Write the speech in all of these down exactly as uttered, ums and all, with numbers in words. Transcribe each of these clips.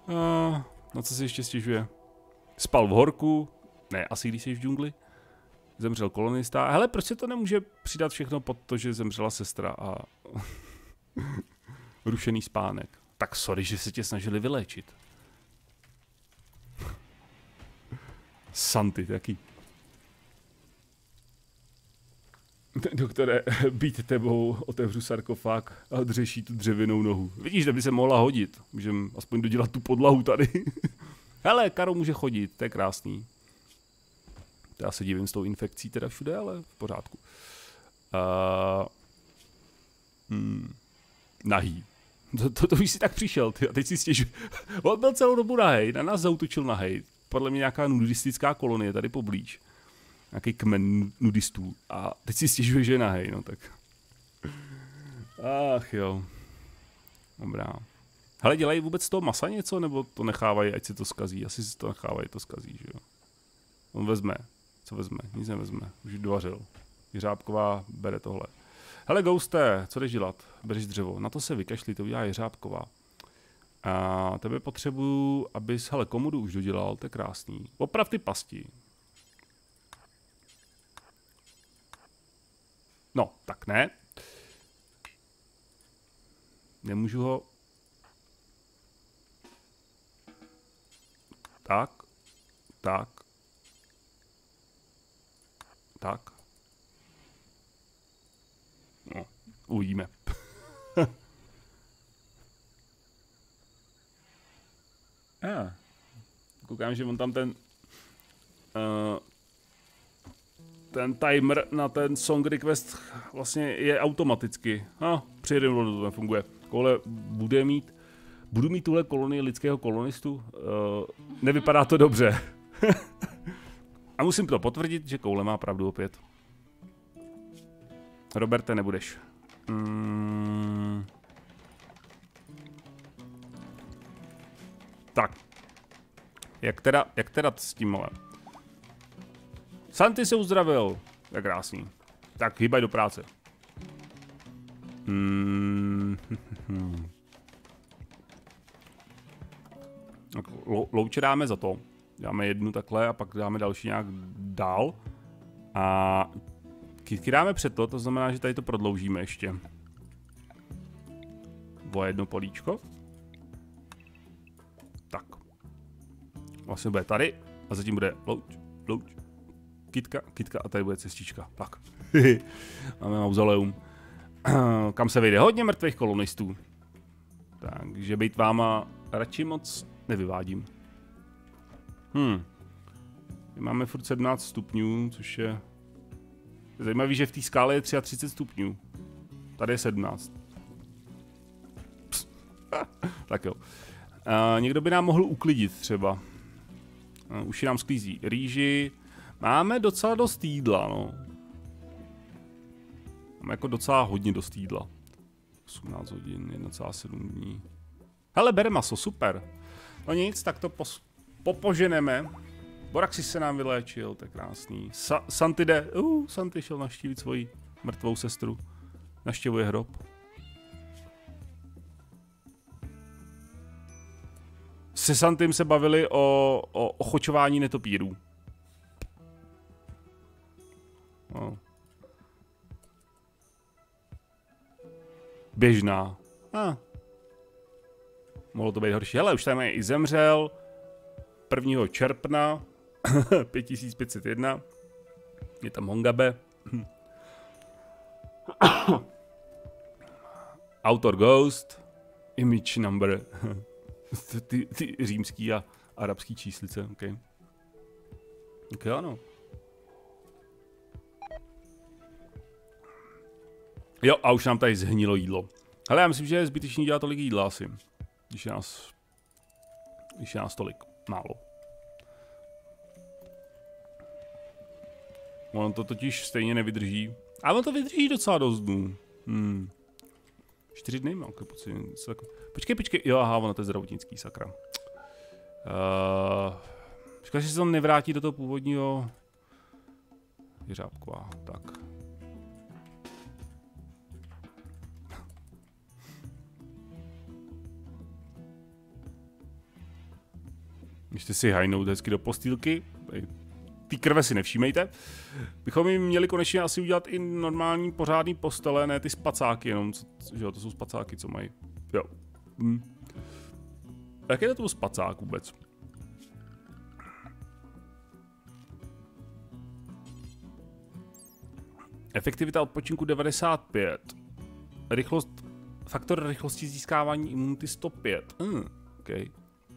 Uh, na co si ještě stěžuje? Spal v horku. Ne, asi když jsi v džungli. Zemřel kolonista. Hele, proč se to nemůže přidat všechno pod to, že zemřela sestra a rušený spánek? Tak sorry, že se tě snažili vyléčit. Santy, taky. Doktore, být tebou, otevřu sarkofág a odřeší tu dřevěnou nohu. Vidíš, že by se mohla hodit. Můžeme aspoň dodělat tu podlahu tady. Hele, Karo může chodit, to je krásný. Já se divím s tou infekcí teda všude, ale v pořádku. Uh, hmm, nahý. To, to, to už si tak přišel, ty, a teď si stěžuje. On byl celou dobu nahej, na nás zautočil nahej. Podle mě nějaká nudistická kolonie tady poblíž. Nějaký kmen nudistů. A teď si stěžuje, že je nahej, no tak. Ach jo. Dobrá. Hele, dělají vůbec z toho masa něco, nebo to nechávají, ať si to skazí? Asi si to nechávají, to skazí, že jo. On vezme. Co vezme? Nic nevezme. Už dovařil. Jeřábková bere tohle. Hele, Ghoste, co jdeš dělat? Bereš dřevo. Na to se vykašli, to udělá Jeřábková. A tebe potřebuju, abys, hele, komodu už dodělal, to je krásný. Oprav ty pasti. No, tak ne. Nemůžu ho... Tak. Tak. Tak. No, uvidíme. ah. Koukám, že on tam ten... Uh, ten timer na ten song request vlastně je automaticky. A, přijedeme, to nefunguje. Koule bude mít... Budu mít tuhle kolonii lidského kolonistu? Uh, nevypadá to dobře. A musím to potvrdit, že Koule má pravdu opět. Roberte, nebudeš. Mm. Tak. Jak teda, jak teda s tím malem? Santy se uzdravil. To je krásný. Tak, hýbaj do práce. Mm. Louče dáme za to. Dáme jednu takhle a pak dáme další nějak dál. A kytky dáme před to, to znamená, že tady to prodloužíme ještě. O jedno políčko. Tak. Vlastně bude tady a zatím bude louč, louč, kytka, kytka a tady bude cestička. Tak. Máme mauzoleum. Kam se vejde hodně mrtvých kolonistů. Takže být váma radši moc nevyvádím. Hm. Máme furt sedmnáct stupňů, což je... Zajímavý, že v té skále je třicet tři stupňů. Tady je sedmnáct. Tak jo. Uh, někdo by nám mohl uklidit třeba. Uh, už je nám sklízí rýži. Máme docela dost jídla, no. Máme jako docela hodně dost jídla. osmnáct hodin, jedna celá sedm dní. Hele, bere maso, super. No nic, tak to pos popoženeme. Boraxis se nám vyléčil, to je krásný. Sa Santy jde, uh, Santy šel navštívit svoji mrtvou sestru. Navštěvuje hrob. Se Santym se bavili o, o ochočování netopírů. No. Běžná. Ah. Mohlo to být horší. Hele, už tam je i zemřel. prvního června pět tisíc pět set jedna. Je tam Hongabe. Autor Ghost. Image number. ty, ty římský a arabský číslice. Okay. Ok, ano. Jo, a už nám tady zhnilo jídlo. Ale já myslím, že je zbytečný dělat tolik jídla asi. Když je nás... Když je nás tolik. Málo. On to totiž stejně nevydrží. A on to vydrží docela dost dnů. Hmm. Čtyři dny mám pocit. Počkej, počkej. Jo, aha, ono to je zdravotnický, sakra. Uh, Škoda, že se to nevrátí do toho původního... Jeřábková, tak. Můžete si hajnout hezky do postýlky. Ty krve si nevšímejte. Bychom jim měli konečně asi udělat i normální pořádný postele, ne ty spacáky jenom, co, že jo, to jsou spacáky, co mají. Jo. Hm. Jak je to spacák vůbec? Efektivita odpočinku devadesát pět. Rychlost, faktor rychlosti získávání imunity sto pět. Hmm, okay.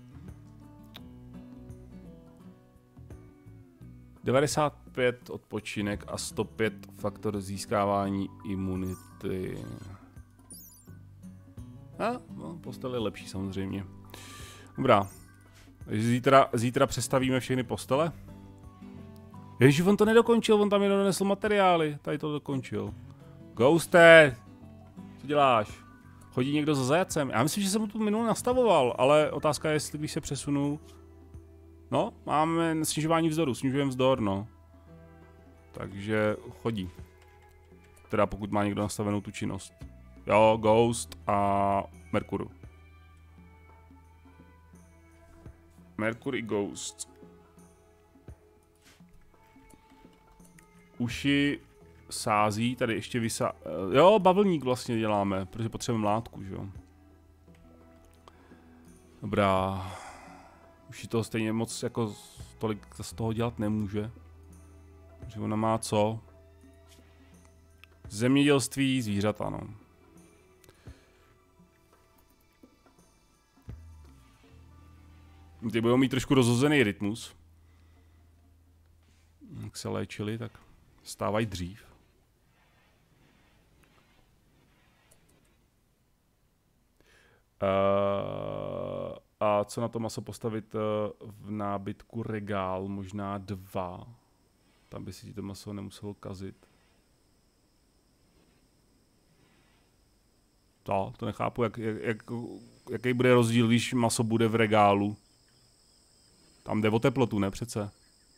devadesát pět odpočinek a sto pět faktor získávání imunity. A, no, postel je lepší samozřejmě. Dobrá. Zítra, zítra přestavíme všechny postele. Ježiš, on to nedokončil, on tam jenom donesl materiály. Tady to dokončil. Ghoste! Co děláš? Chodí někdo za zajacem? Já myslím, že jsem mu tu minule nastavoval, ale otázka je, jestli když se přesunu... No, máme snižování vzdoru, snižujeme vzdor, no. Takže chodí. Teda pokud má někdo nastavenou tu činnost. Jo, Ghost a Merkuru. Mercury Ghost. Uši sází, tady ještě vysá... Jo, bavlník vlastně děláme, protože potřebujeme látku, že jo. Dobrá. Uši toho stejně moc jako tolik z toho dělat nemůže. Protože ona má co? Zemědělství, zvířata, no. Ty budou mít trošku rozhozený rytmus. Jak se léčili, tak stávají dřív. Uh, a co na to maso postavit uh, v nábytku regál? Možná dva. Tam by si ti to maso nemuselo kazit. To, to nechápu, jak, jak, jak, jaký bude rozdíl, když maso bude v regálu. Tam jde o teplotu, ne přece.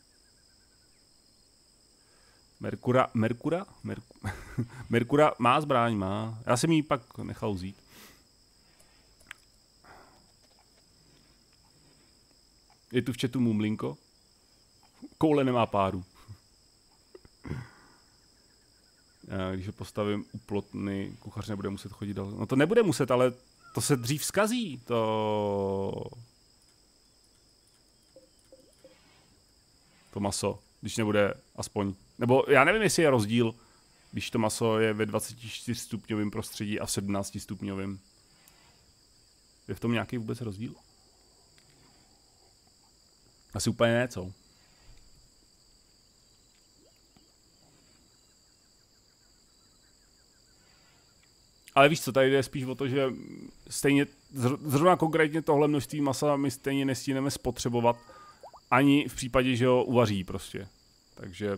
Merkura, Merkura? Merku, Merkura má zbraň, má. Já jsem jí pak nechal vzít. Je tu v chatu Mumlinko. Koule nemá páru. Když ho postavím u plotny, kuchař nebude muset chodit dál. No to nebude muset, ale to se dřív zkazí. To... To maso, když nebude aspoň... Nebo já nevím, jestli je rozdíl, když to maso je ve dvacetičtyřstupňovém prostředí a v sedmnáctistupňovém. Je v tom nějaký vůbec rozdíl? Asi úplně ne, co? Ale víš co, tady jde spíš o to, že stejně, zrovna konkrétně tohle množství masa my stejně nestíneme spotřebovat, ani v případě, že ho uvaří prostě. Takže...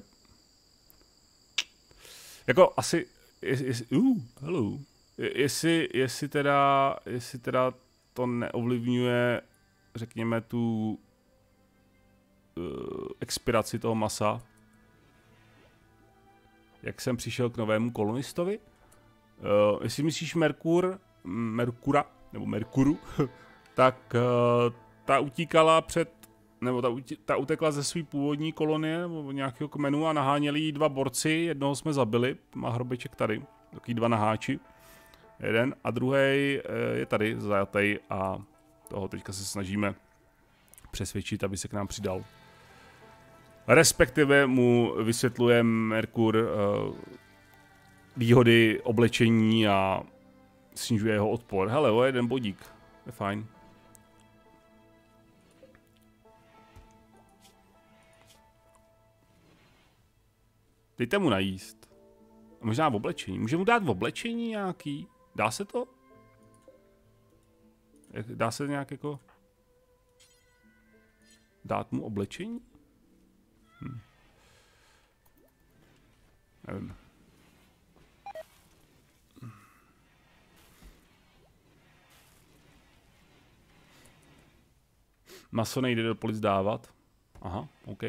Jako asi... Jest, jest, uh, hello. Jestli, jestli, teda, jestli teda to neovlivňuje, řekněme, tu uh, expiraci toho masa. Jak jsem přišel k novému kolonistovi? Uh, jestli myslíš Merkur, Merkura, nebo Merkuru, tak uh, ta utíkala před, nebo ta, utí, ta utekla ze své původní kolonie, nebo nějakého kmenu a naháněli jí dva borci, jednoho jsme zabili, má hrobeček tady, takový dva naháči, jeden a druhý uh, je tady zajatý a toho teďka se snažíme přesvědčit, aby se k nám přidal. Respektive mu vysvětluje Merkur uh, výhody oblečení a snižuje jeho odpor. Hele, o jeden bodík. Je fajn. Dejte mu najíst. A možná v oblečení. Může mu dát v oblečení nějaký? Dá se to? Dá se nějak jako... Dát mu oblečení? Hm. Nevím. Maso nejde do polic dávat. Aha, OK.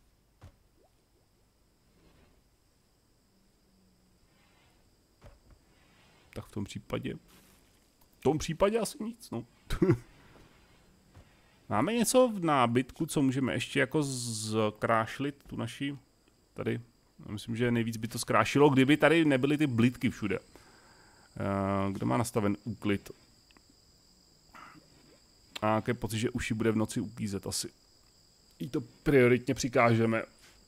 Tak v tom případě... V tom případě asi nic, no. Máme něco v nábytku, co můžeme ještě jako zkrášlit tu naši tady. Myslím, že nejvíc by to zkrášilo, kdyby tady nebyly ty blitky všude. Kdo má nastaven úklid? A jaký pocit, že uši bude v noci uklízet asi. I to prioritně přikážeme.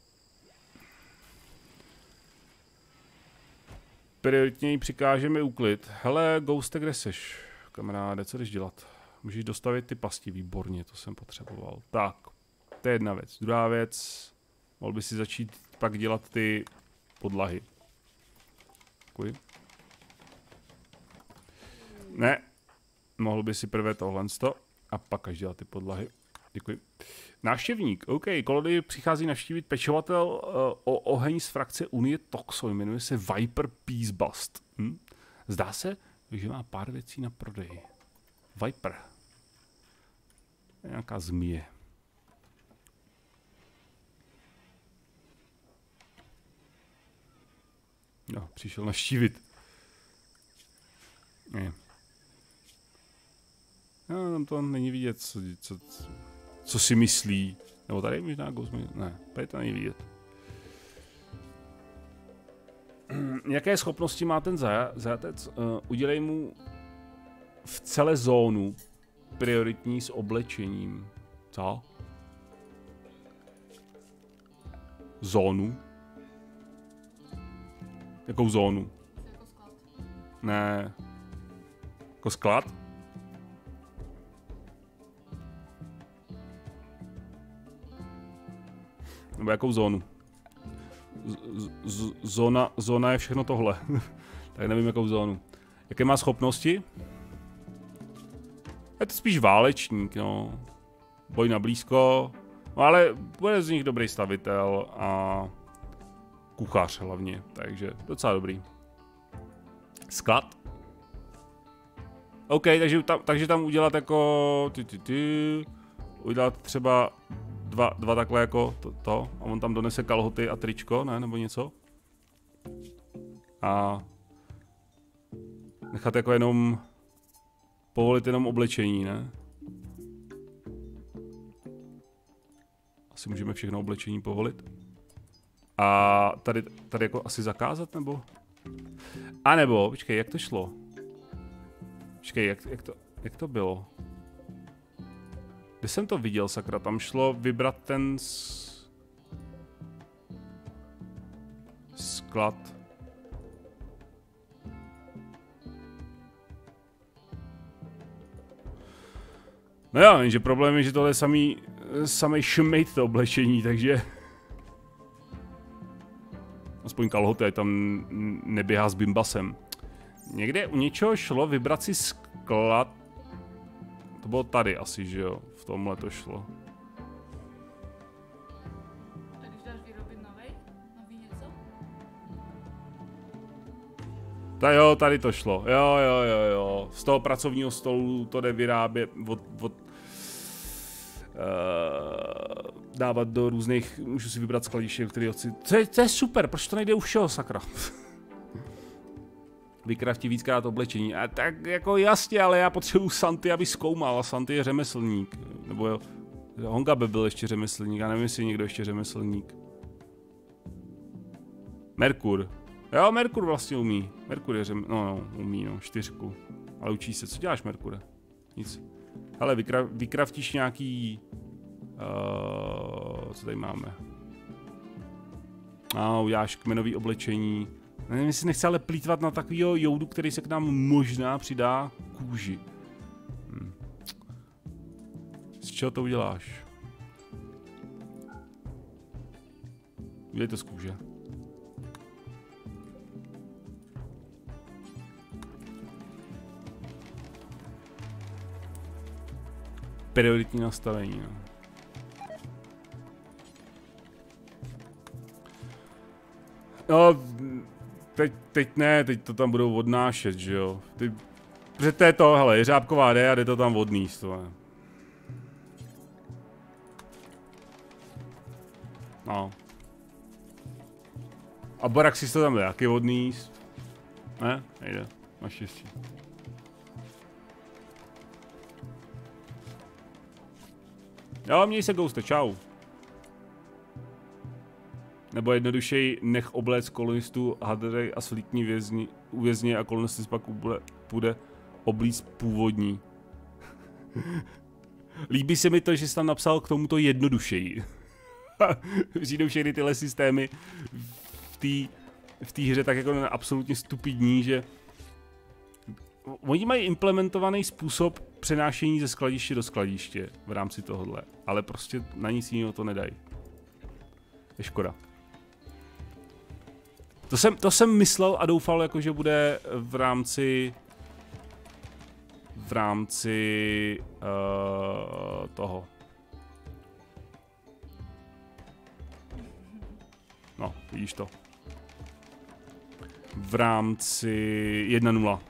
Prioritně jí přikážeme úklid. Hele, Ghoste, kde seš? Kamaráde, co jdeš dělat? Můžeš dostavit ty pasti, výborně, to jsem potřeboval. Tak, to je jedna věc. Druhá věc, mohl by si začít pak dělat ty podlahy. Děkuji. Ne, mohl by si prvé tohle a pak až dělat ty podlahy. Děkuji. Návštěvník, OK, kolody přichází navštívit pečovatel uh, o oheň z frakce Unie Toxo, jmenuje se Viper Peace Bust. Hm? Zdá se, že má pár věcí na prodej. Viper. Nějaká zmije. No, přišel navštívit. Ne. No, tam to není vidět, co, co, co si myslí. Nebo tady možná Ghost, ne, tady to není vidět. Jaké schopnosti má ten zajatec? Uh, udělej mu v celé zónu prioritní s oblečením. Co? Zónu? Jakou zónu? Jako sklad. Ne. Jako sklad? Nebo jakou zónu? Z, z, zóna, zóna je všechno tohle. Tak nevím, jakou zónu. Jaké má schopnosti? Je to spíš válečník, no. Boj na blízko. No ale bude z nich dobrý stavitel a kuchař hlavně, takže docela dobrý. Sklad. OK, takže tam, takže tam udělat jako ty, ty, ty, udělat třeba dva, dva takhle jako to, to a on tam donese kalhoty a tričko, ne, nebo něco. A nechat jako jenom povolit jenom oblečení, ne? Asi můžeme všechno oblečení povolit. A tady, tady jako asi zakázat, nebo? A nebo, počkej, jak to šlo? Počkej, jak, jak, to, jak to bylo? Kde jsem to viděl, sakra? Tam šlo vybrat ten s... sklad. No jo, jenže problém je, že tohle je samý, samej šmejt to oblečení, takže... Aspoň kalhoty, ať tam neběhá s bimbasem. Někde u něčeho šlo vybrat si sklad. To bylo tady asi, že jo? V tomhle to šlo. A když dáš vyrobit novej? Nový něco? Ta jo, tady to šlo. Jo, jo, jo, jo. Z toho pracovního stolu to jde vyrábět od... od uh, dávat do různých, můžu si vybrat skladiště, který chci. To je, to je super, proč to nejde u všeho, sakra? Vykrafti víckrát oblečení. A tak jako jasně, ale já potřebuju Santy, aby zkoumal. A Santy je řemeslník. Nebo jo, Honga by byl ještě řemeslník, já nevím, jestli někdo ještě řemeslník. Merkur. Jo, Merkur vlastně umí. Merkur je řem... No, no, umí, no, čtyřku. Ale učí se. Co děláš, Merkure? Nic. Hele, vykra... vykraftíš nějaký... Uh, co tady máme? A uh, uděláš kmenový oblečení. Nevím, jestli nechce ale plýtvat na takovýho joudu, který se k nám možná přidá kůži. Hm. Z čeho to uděláš? Udělej to z kůže. Prioritní nastavení, no. No, teď, teď ne, teď to tam budou odnášet, že jo. Ty, protože to je to, hele, jeřábková jde a jde to tam odníst, to. No. A Boraxis to tam jde taky odníst. Ne? Nejde, naštěstí. Jo, měj se, Ghoste, čau. Nebo jednodušej nech obléct kolonistu, hadrej a slítní vězni, uvězně a kolonisti pak půjde oblíct původní. Líbí se mi to, že jsi tam napsal k tomuto jednodušeji. Přijdou všechny tyhle systémy v té v té hře tak jako absolutně stupidní, že oni mají implementovaný způsob přenášení ze skladiště do skladiště v rámci tohohle, ale prostě na nic jiného to nedají. Je škoda. To jsem, to jsem myslel a doufal, jako, že bude v rámci v rámci uh, toho. No, vidíš to. V rámci jedna nula.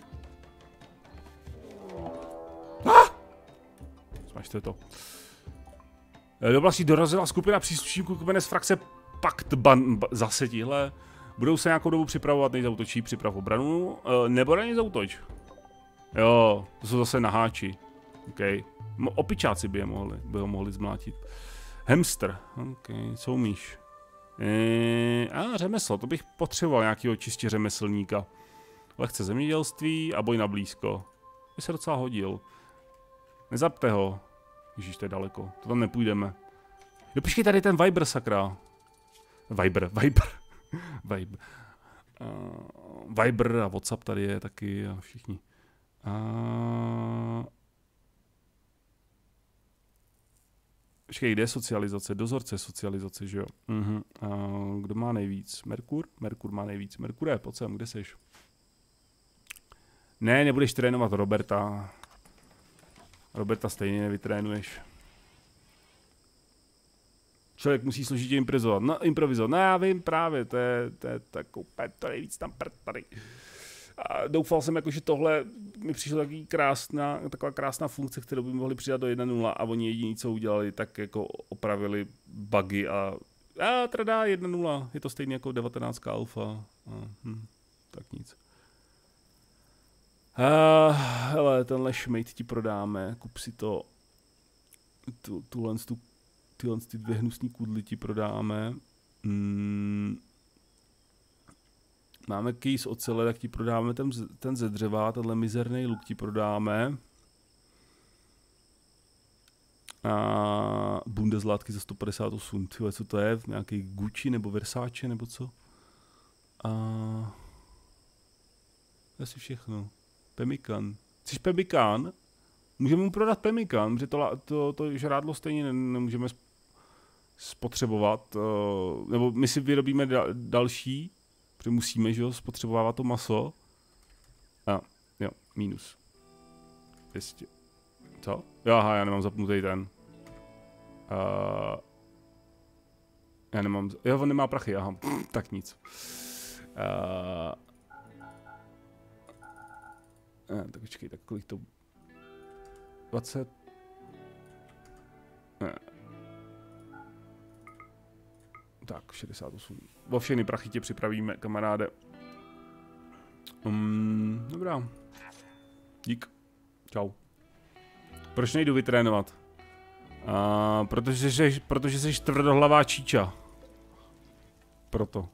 Ah! Smažte to. Do oblasti dorazila skupina příslušníků kmene z frakce Pakt Ban... Zase tihle. Budou se nějakou dobu připravovat, než zautočí, připrav obranu, nebo na ně zautoč. Jo, to jsou zase naháči. OK. Opičáci by je mohli, by ho mohli zmlátit. Hamster. OK, co umíš? Eee, a řemeslo, to bych potřeboval nějakého čistě řemeslníka. Lehce zemědělství a boj na blízko. By se docela hodil. Nezapte ho. Ježíš, to je daleko, to tam nepůjdeme. Jo, počkej, tady ten Viber, sakra. Viber, Viber. Viber. Uh, Viber a WhatsApp tady je taky a všichni. Uh... Počkej, kde je socializace? Dozorce socializace, že jo? Uh-huh. Uh, kdo má nejvíc? Merkur? Merkur má nejvíc. Merkure, pojď sem, kde seš? Ne, nebudeš trénovat Roberta. Roberta stejně nevytrénuješ. Člověk musí složitě improvizovat. No, improvizovat. No, já vím právě, to je, to je tak úplně to nejvíc tam prd tady. A doufal jsem, jako, že tohle mi přišlo takový krásná, taková krásná funkce, kterou by mohli přidat do jedna nula a oni jediní, co udělali, tak jako opravili bugy a a teda jedna nula, je to stejně jako devatenáct alfa. A, hm, tak nic. Uh, hele, tenhle šmejt ti prodáme, kup si to, tu, tuhle, tu, tyhle ty dvě hnusný kudly ti prodáme. Mm. Máme key z ocele, tak ti prodáme ten, ten ze dřeva, tenhle mizerný luk ti prodáme. A bundezlátky za sto padesát osm, tyhle, co to je, nějaký Gucci nebo Versace nebo co? A asi všechno. Pemmican. Chceš Pemmican? Můžeme mu prodat Pemmican, protože to, to, to žrádlo stejně nemůžeme spotřebovat. Nebo my si vyrobíme da, další, protože musíme, že jo, spotřebovávat to maso. A jo, minus. Jistě. Co? Jo, aha, já nemám zapnutý ten. Uh, já nemám, jo, on nemá prachy, aha, tak nic. Uh, Ne, tak počkej, tak kolik to... dvacet... Ne. Tak, šedesát osm. O všechny prachy tě připravíme, kamaráde. Um, dobrá. Dík. Čau. Proč nejdu vytrénovat? Uh, protože jsi, protože jsi tvrdohlavá číča. Proto.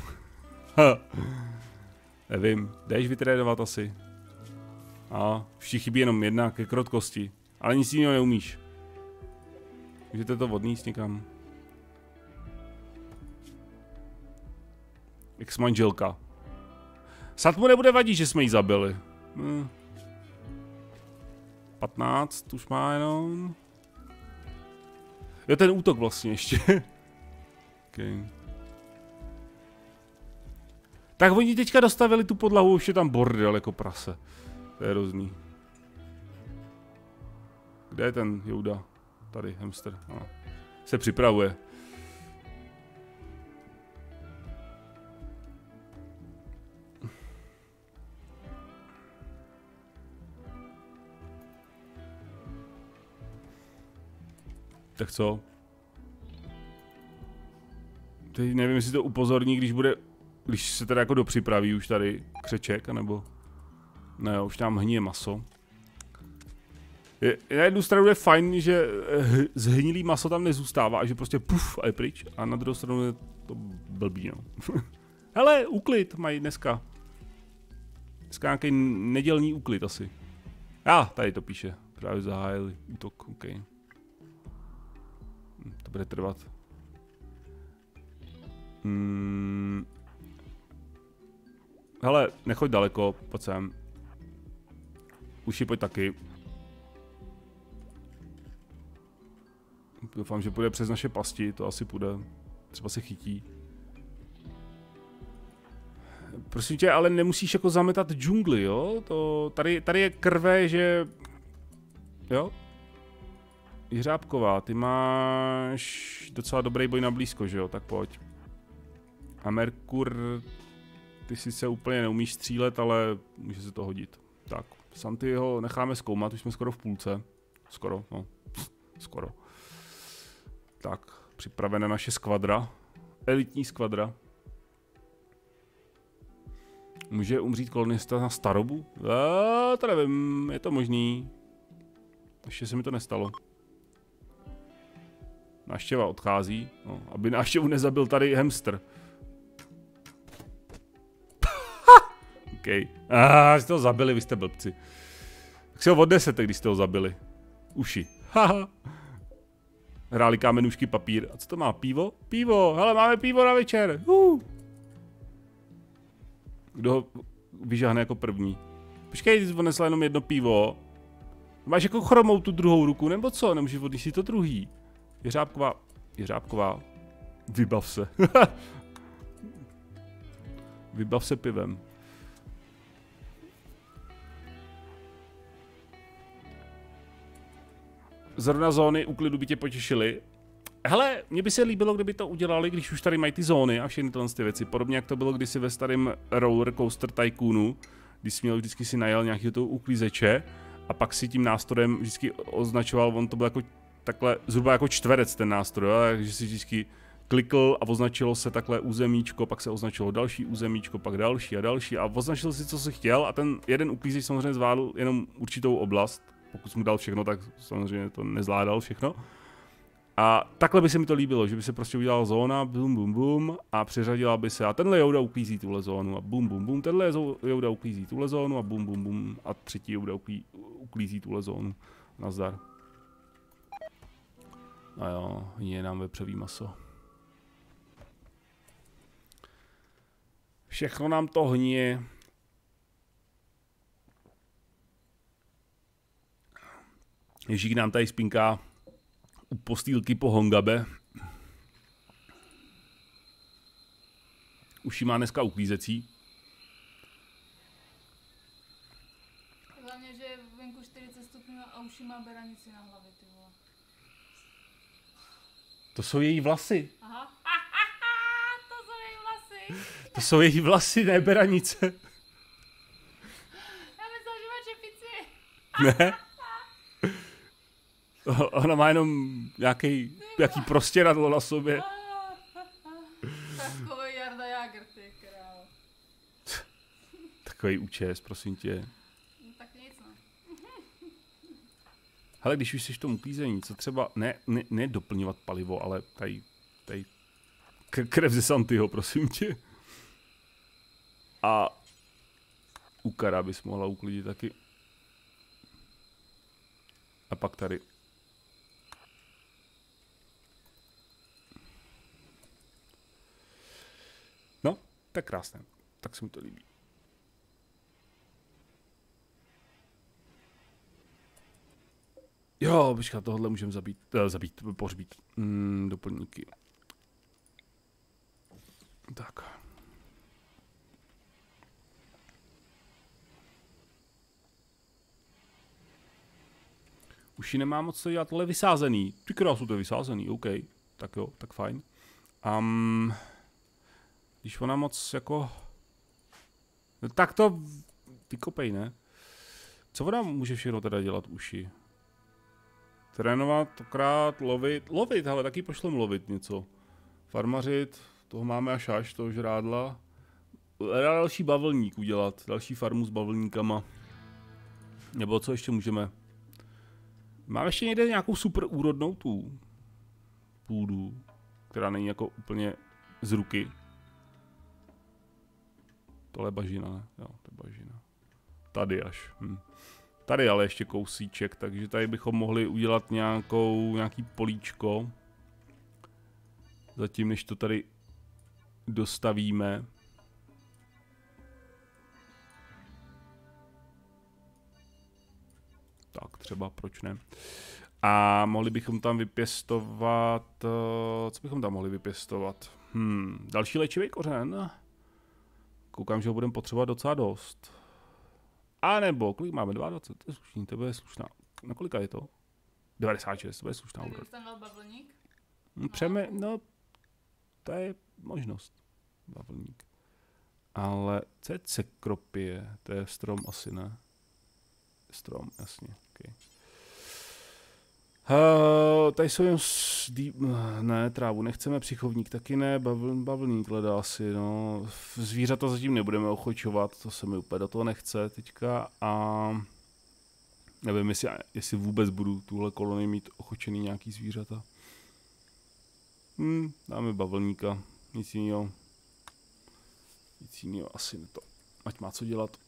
Nevím, jdeš vytrénovat asi. A už ti chybí jenom jedna ke krotkosti, ale nic jiného neumíš. Můžete to odníst někam. Ex-manželka. Snad mu nebude vadit, že jsme ji zabili. Hm. patnáct už má jenom. Jo, ten útok vlastně ještě. Okay. Tak oni teďka dostavili tu podlahu, už je tam bordel jako prase. To je hrozný. Kde je ten Jouda? Tady, hamster. No. Se připravuje. Tak co? Teď nevím, jestli to upozorní, když bude, když se teda jako dopřipraví už tady křeček, anebo... Ne, už tam hníje maso. Je, na jednu stranu je fajn, že zhnilý maso tam nezůstává a že prostě puf a je pryč. A na druhou stranu je to blbý, no. Hele, úklid mají dneska. Dneska nějaký nedělní úklid asi. Já, ah, tady to píše. Právě zahájili útok, OK. To bude trvat. Hmm. Hele, nechoď daleko, pojď sem. Uši, pojď taky. Doufám, že půjde přes naše pasti, to asi půjde. Třeba se chytí. Prosím tě, ale nemusíš jako zametat džungli, jo? To, tady, tady je krve, že... Jo? Jiřábková, ty máš docela dobrý boj na blízko, že jo? Tak pojď. A Merkur... Ty si se úplně neumíš střílet, ale může se to hodit. Tak, Santy ho necháme zkoumat, už jsme skoro v půlce. Skoro, no. Skoro. Tak, připravená naše skvadra. Elitní skvadra. Může umřít kolonista na starobu? A, to nevím, je to možný. Ještě se mi to nestalo. Návštěva odchází, no, aby návštěvu nezabil tady hamster. OK. Ah, jste ho zabili, vy jste blbci. Tak si ho odnesete, když jste ho zabili. Uši. Haha. Hráli kámenůžky papír. A co to má? Pivo? Pivo! Hele, máme pivo na večer! Uh. Kdo ho vyžáhne jako první? Počkej, ty jsi odnesla jenom jedno pivo. Máš jako chromou tu druhou ruku, nebo co? Nemůžeš odníst si to druhý. Jeřábková. Jeřábková. Vybav se. Vybav se pivem. Zrovna zóny úklidu by tě potěšily. Hele, mně by se líbilo, kdyby to udělali, když už tady mají ty zóny a všechny tyhle ty věci. Podobně jak to bylo kdysi ve starém Roller Coaster Tycoonu, když jsi měl vždycky si najel nějakého toho uklízeče a pak si tím nástrojem vždycky označoval, on to byl jako takhle, zhruba jako čtverec ten nástroj, takže si vždycky klikl a označilo se takhle územíčko, pak se označilo další územíčko, pak další a další a označil si, co jsi chtěl a ten jeden uklízeč samozřejmě zvládl jenom určitou oblast. Pokud jsi mu dal všechno, tak samozřejmě to nezvládal všechno. A takhle by se mi to líbilo, že by se prostě udělala zóna, bum bum bum, a přeřadila by se a tenhle Jouda uklízí tuhle zónu a bum bum bum, tenhle Jouda uklízí tuhle zónu a bum bum bum a třetí Jouda uklí, uklízí tuhle zónu. Nazdar. A jo, je nám vepřový maso. Všechno nám to hníje. Ježík nám tady spinká u postýlky po Hongabe. Uši má dneska uklízecí. Hlavně, že je venku čtyřicet stupňů a uši má beranici na hlavě, ty vole. To jsou její vlasy. Aha. To jsou její vlasy. To jsou její vlasy, ne beranice. Já myslel, že má čepici. Ne. Ona má jenom nějaký, nějaký prostěradlo na sobě. Takový Jarda Jágr, ty král. Takový účes, prosím tě. No tak nic, ne. Hele, když už jsi v tom uklízení, co třeba, ne, ne, ne doplňovat palivo, ale tady, tady krev ze Santyho, prosím tě. A Ukara bys mohla uklidit taky. A pak tady. No, tak krásné. Tak se mi to líbí. Jo, počkat, tohle můžeme zabít, uh, zabít, pohřbít. Mm, doplňky. Tak. Už ji nemá moc co dělat, tohle je vysázený. Ty krásu, to je vysázený, OK. Tak jo, tak fajn. Um, když ona moc jako... No, tak to vykopej, ne? Co ona může všechno teda dělat uši? Trénovat, tokrát, lovit. Lovit, hele, taky pošlem lovit něco. Farmařit, toho máme až až, toho žrádla. Další bavlník udělat, další farmu s bavlníkama. Nebo co ještě můžeme? Mám ještě někde nějakou super úrodnou tu půdu, která není jako úplně z ruky. Tohle je bažina, ne? Jo, to je bažina. Tady až. Hm. Tady ale ještě kousíček, takže tady bychom mohli udělat nějakou, nějaký políčko. Zatím, než to tady dostavíme. Tak třeba, proč ne? A mohli bychom tam vypěstovat... Co bychom tam mohli vypěstovat? Hmm, další léčivý kořen. Koukám, že ho budeme potřebovat docela dost. A nebo, kolik máme? dvacet dva, to je slušný, to bude slušná. Na kolika je to? devadesát šest, to bude slušná úroda. Kdybych tam dal bavlník? Přeme, no, to je možnost. Bavlník. Ale co je cekropie? To je strom asi, ne? Strom, jasně, okay. Uh, tady jsou jen sdý... Ne, trávu nechceme, přichovník taky ne, bavl, bavlník hledá asi, no. Zvířata zatím nebudeme ochočovat, to se mi úplně do toho nechce teďka a... Nevím, jestli, jestli vůbec budu tuhle kolonii mít ochočený nějaký zvířata. Hmm, dáme bavlníka, nic jiného. Nic jiného asi ne to, ať má co dělat.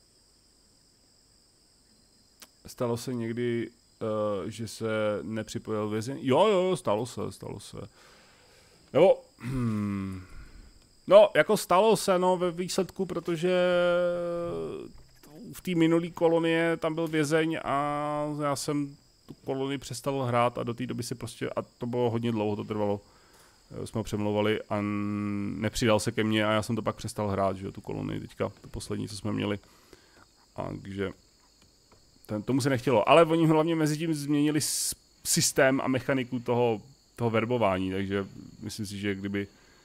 Stalo se někdy... Uh, že se nepřipojil vězeň. Jo, jo, stalo se, stalo se. Nebo, hmm, no, jako stalo se, no, ve výsledku, protože v té minulé kolonie tam byl vězeň a já jsem tu kolonii přestal hrát a do té doby si prostě, a to bylo hodně dlouho, to trvalo, jsme ho přemlouvali a nepřidal se ke mně a já jsem to pak přestal hrát, že jo, tu kolonii teďka, to poslední, co jsme měli. A takže... Ten, tomu se nechtělo, ale oni hlavně mezi tím změnili systém a mechaniku toho, toho verbování, takže myslím si, že kdyby,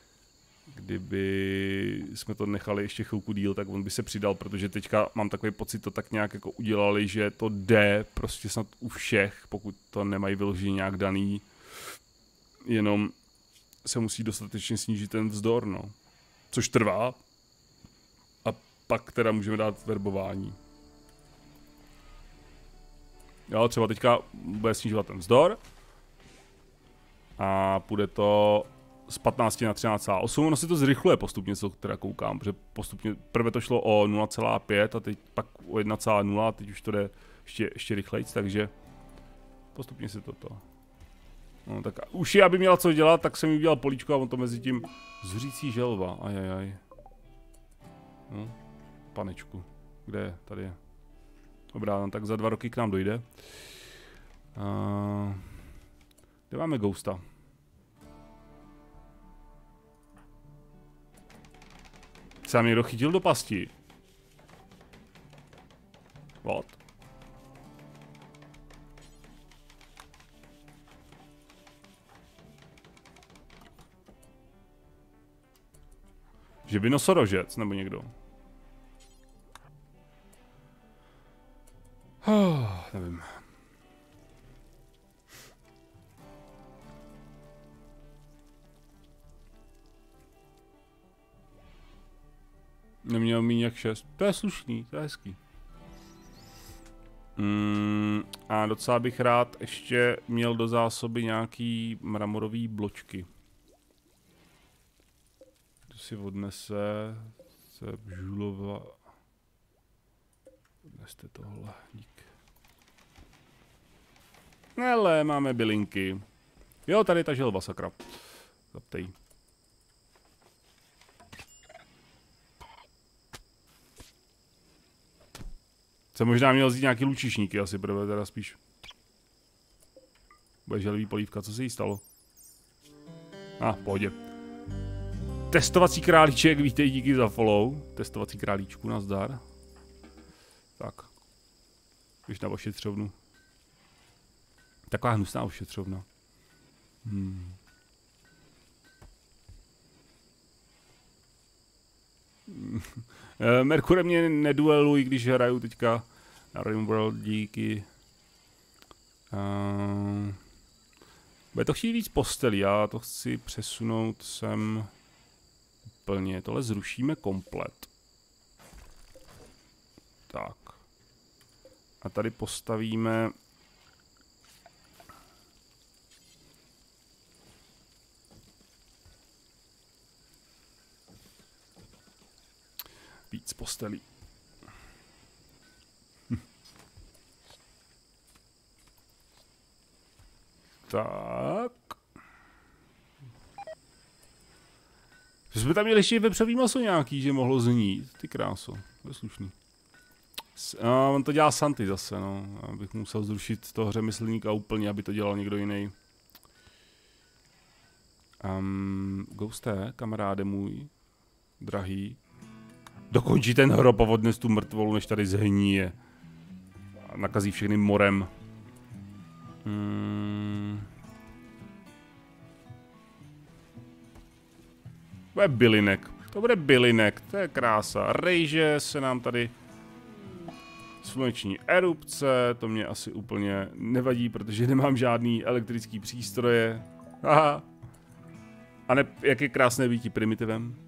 kdyby jsme to nechali ještě chvilku díl, tak on by se přidal, protože teďka mám takový pocit, to tak nějak jako udělali, že to jde prostě snad u všech, pokud to nemají vyloženě nějak daný, jenom se musí dostatečně snížit ten vzdor, no. Což trvá a pak teda můžeme dát verbování. Jo, třeba teďka bude snižovat ten vzdor a půjde to z patnácti na třináct celá osm, ono si to zrychluje postupně, co teda koukám, protože postupně prvé to šlo o nula celá pět a teď pak o jedna celá nula a teď už to jde ještě, ještě rychlejc, takže postupně si toto. No tak už je, aby měla co dělat, tak jsem jí udělal políčko a on to mezi tím zřící želva, ajajaj. No, panečku, kde je, tady je. Dobrá, no, tak za dva roky k nám dojde. Uh, kde máme Ghosta? Se nám někdo chytil do pasti. What? Že by nosorožec, nebo někdo? Oh, nevím. Neměl mít jak šest. To je slušný, to je hezký. Mm, a docela bych rád ještě měl do zásoby nějaký mramorový bločky. To si odnese. Se Žulova. Odneste tohle, dík. Hele, máme bylinky. Jo, tady je ta želva, sakra. Zaptej. Jsem možná měl vzít nějaký lučišníky, asi prvé teda spíš. Bude želvý polívka, co se jí stalo? A, ah, pohodě. Testovací králíček, vítej, díky za follow. Testovací králíčku, nazdar. Tak. Když na ošetřovnu. Taková hnusná ošetřovna. Hmm. Merkure mě neduelují, když hraju teďka na Rimworld, díky. Uh, bude to chtít víc postelí, já to chci přesunout sem úplně. Tohle zrušíme komplet. Tak. A tady postavíme Víc postelí. Hm. Tak. Jsme tam měli ještě vepřový maso nějaký, že mohlo znít. Ty kráso, to je slušný. A on to dělá Santy zase, no. Abych musel zrušit toho řemeslníka úplně, aby to dělal někdo jiný. Um, Ghoste, kamaráde můj, drahý. Dokončí ten hrob a odnes tu mrtvolu, než tady zhníje. A nakazí všechny morem. Hmm. To je bylinek. To bude bylinek, to je krása. Rejže se nám tady... Sluneční erupce, to mě asi úplně nevadí, protože nemám žádný elektrický přístroje. Aha. A ne, jak je krásné být primitivem.